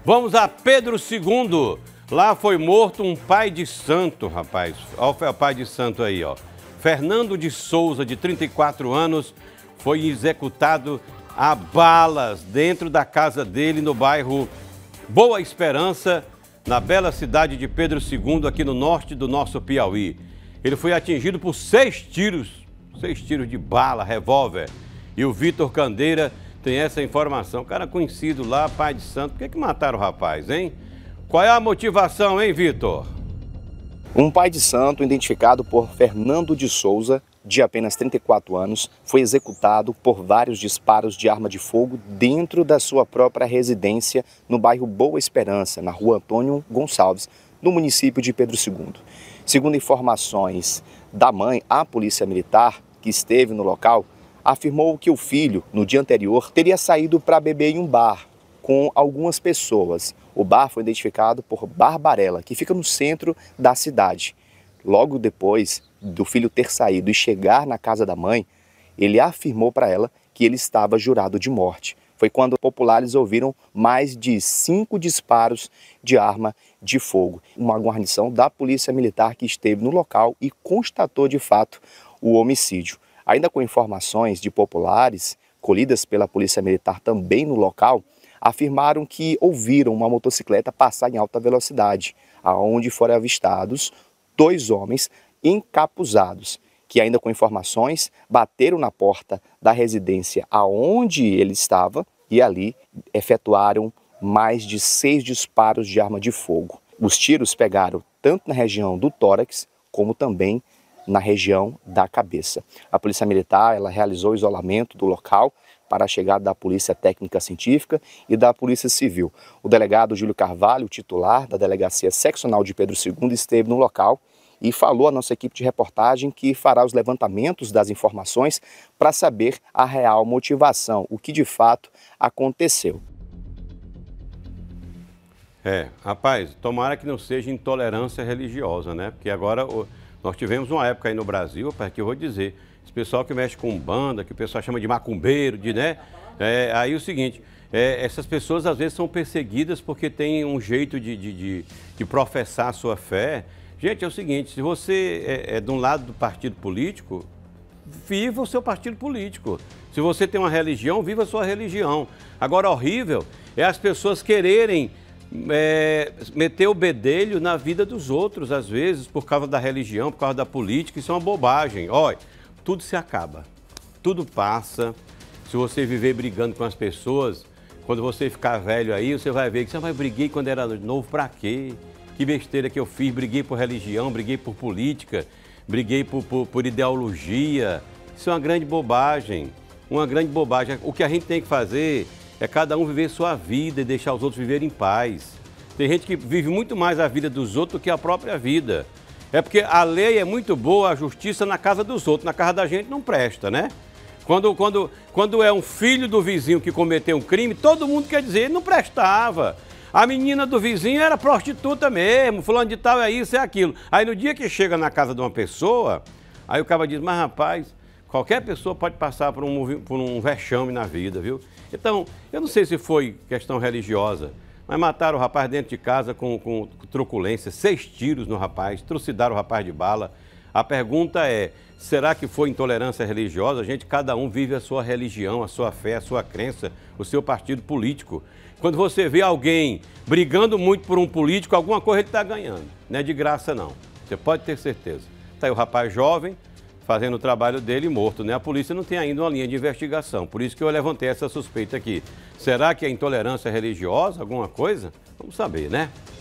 Vamos a Pedro II. Lá foi morto um pai de santo, rapaz. Olha o pai de santo aí, ó. Fernando de Souza, de 34 anos, foi executado a balas dentro da casa dele no bairro Boa Esperança, na bela cidade de Pedro II, aqui no norte do nosso Piauí. Ele foi atingido por 6 tiros de bala, revólver. E o Vitor Candeira tem essa informação. Cara conhecido lá, pai de santo. Por que mataram o rapaz, hein? Qual é a motivação, hein, Vitor? Um pai de santo, identificado por Fernando de Souza, de apenas 34 anos, foi executado por vários disparos de arma de fogo dentro da sua própria residência no bairro Boa Esperança, na rua Antônio Gonçalves, no município de Pedro II. Segundo informações da mãe, a polícia militar, que esteve no local, afirmou que o filho, no dia anterior, teria saído para beber em um bar com algumas pessoas. O bar foi identificado por Barbarella, que fica no centro da cidade. Logo depois do filho ter saído e chegar na casa da mãe, ele afirmou para ela que ele estava jurado de morte. Foi quando populares ouviram mais de 5 disparos de arma de fogo. Uma guarnição da Polícia Militar que esteve no local e constatou de fato o homicídio. Ainda com informações de populares, colhidas pela Polícia Militar também no local, afirmaram que ouviram uma motocicleta passar em alta velocidade, aonde foram avistados 2 homens encapuzados, que ainda com informações bateram na porta da residência aonde ele estava e ali efetuaram mais de 6 disparos de arma de fogo. Os tiros pegaram tanto na região do tórax como também na região da cabeça. A Polícia Militar ela realizou o isolamento do local para a chegada da Polícia Técnica Científica e da Polícia Civil. O delegado Júlio Carvalho, titular da Delegacia Seccional de Pedro II, esteve no local e falou à nossa equipe de reportagem que fará os levantamentos das informações para saber a real motivação, o que de fato aconteceu. Rapaz, tomara que não seja intolerância religiosa, né? Porque agora nós tivemos uma época aí no Brasil, rapaz, que eu vou dizer, esse pessoal que mexe com banda, que o pessoal chama de macumbeiro, né? Aí o seguinte, essas pessoas às vezes são perseguidas porque tem um jeito de professar a sua fé. Gente, é o seguinte, se você é de um lado do partido político, viva o seu partido político. Se você tem uma religião, viva a sua religião. Agora, horrível é as pessoas quererem meter o bedelho na vida dos outros, às vezes, por causa da religião, por causa da política. Isso é uma bobagem. Olha, tudo se acaba, tudo passa. Se você viver brigando com as pessoas, quando você ficar velho aí, você vai ver que você briguei quando era novo, pra quê? Que besteira que eu fiz, briguei por religião, briguei por política, briguei por ideologia. Isso é uma grande bobagem, uma grande bobagem. O que a gente tem que fazer é cada um viver sua vida e deixar os outros viverem em paz. Tem gente que vive muito mais a vida dos outros do que a própria vida. É porque a lei é muito boa, a justiça na casa dos outros, na casa da gente não presta, né? Quando é um filho do vizinho que cometeu um crime, todo mundo quer dizer, ele não prestava. A menina do vizinho era prostituta mesmo, fulano de tal é isso, é aquilo. Aí no dia que chega na casa de uma pessoa, aí o cara diz, mas rapaz, qualquer pessoa pode passar por um vexame na vida, viu? Então, eu não sei se foi questão religiosa, mas mataram o rapaz dentro de casa com truculência, 6 tiros no rapaz, trucidaram o rapaz de bala. A pergunta é, será que foi intolerância religiosa? Gente, cada um vive a sua religião, a sua fé, a sua crença, o seu partido político. Quando você vê alguém brigando muito por um político, alguma coisa ele está ganhando. Não é de graça, não. Você pode ter certeza. Está aí o rapaz jovem, fazendo o trabalho dele morto, né? A polícia não tem ainda uma linha de investigação. Por isso que eu levantei essa suspeita aqui. Será que é intolerância religiosa, alguma coisa? Vamos saber, né?